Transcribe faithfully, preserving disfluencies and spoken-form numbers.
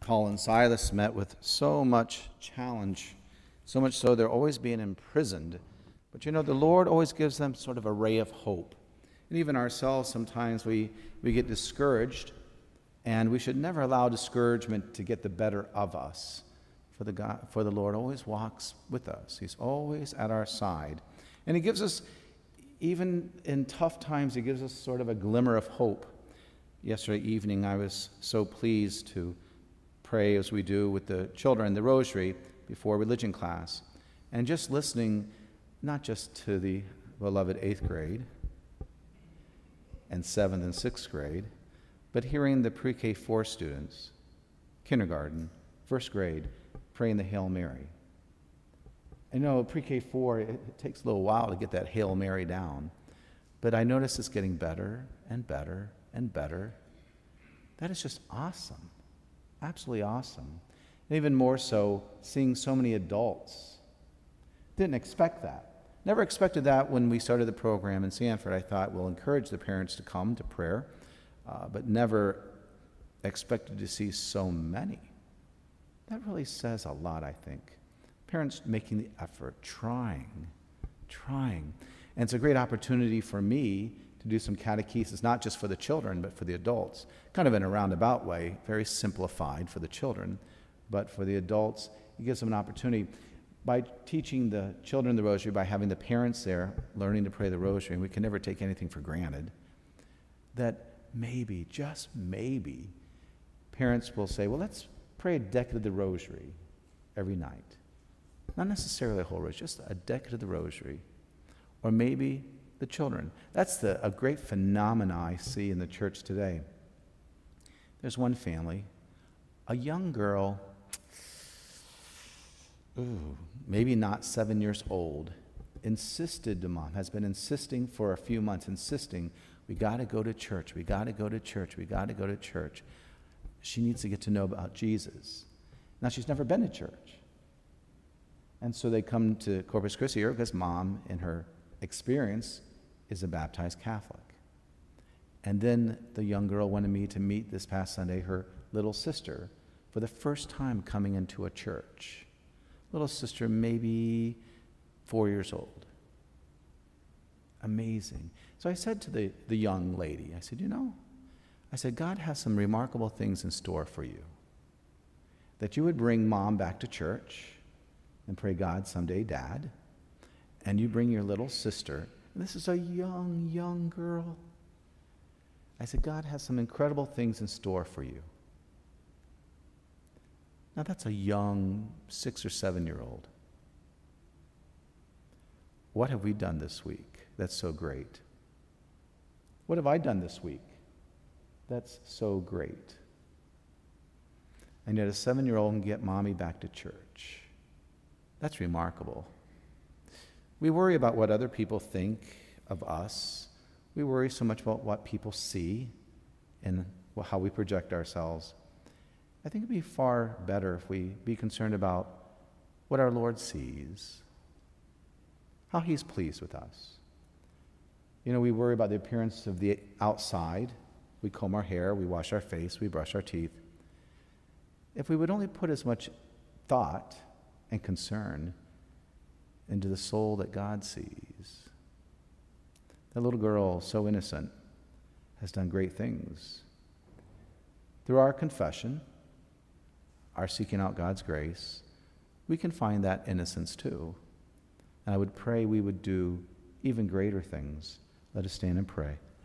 Paul and Silas met with so much challenge, so much so they're always being imprisoned. But you know, the Lord always gives them sort of a ray of hope. And even ourselves, sometimes we, we get discouraged, and we should never allow discouragement to get the better of us. For the, God, for the Lord always walks with us. He's always at our side. And He gives us, even in tough times, He gives us sort of a glimmer of hope. Yesterday evening, I was so pleased to pray as we do with the children the rosary before religion class. And just listening, not just to the beloved eighth grade and seventh and sixth grade, but hearing the pre-K four students, kindergarten, first grade, praying the Hail Mary. I know pre-K four, it, it takes a little while to get that Hail Mary down, but I notice it's getting better and better and better. That is just awesome, absolutely awesome. And even more so, seeing so many adults. Didn't expect that. Never expected that when we started the program in Sanford. I thought we'll encourage the parents to come to prayer, uh, but never expected to see so many. That really says a lot, I think. Parents making the effort, trying, trying. And it's a great opportunity for me to do some catechesis, not just for the children, but for the adults. Kind of in a roundabout way, very simplified for the children, but for the adults, it gives them an opportunity. By teaching the children the rosary, by having the parents there learning to pray the rosary, and we can never take anything for granted, that maybe, just maybe, parents will say, well, let's pray a decade of the rosary every night. Not necessarily a whole rosary, just a decade of the rosary. Or maybe the children. That's the, a great phenomena I see in the church today. There's one family, a young girl, ooh, maybe not seven years old, insisted to mom, has been insisting for a few months, insisting, we got to go to church, we got to go to church, we got to go to church. She needs to get to know about Jesus. Now, she's never been to church. And so they come to Corpus Christi because mom, in her experience, is a baptized Catholic. And then the young girl wanted me to meet this past Sunday her little sister for the first time coming into a church. Little sister, maybe four years old. Amazing. So I said to the, the young lady, I said, you know, I said, God has some remarkable things in store for you. That you would bring mom back to church and pray, God, someday, Dad, and you bring your little sister, and this is a young, young girl. I said, God has some incredible things in store for you. Now that's a young six or seven-year-old. What have we done this week that's so great? What have I done this week that's so great? And yet a seven-year-old can get mommy back to church. That's remarkable. We worry about what other people think of us. We worry so much about what people see and how we project ourselves. I think it'd be far better if we be concerned about what our Lord sees, how He's pleased with us. You know, we worry about the appearance of the outside. We comb our hair, we wash our face, we brush our teeth. If we would only put as much thought and concern into the soul that God sees. That little girl, so innocent, has done great things. Through our confession, our seeking out God's grace, we can find that innocence too. And I would pray we would do even greater things. Let us stand and pray.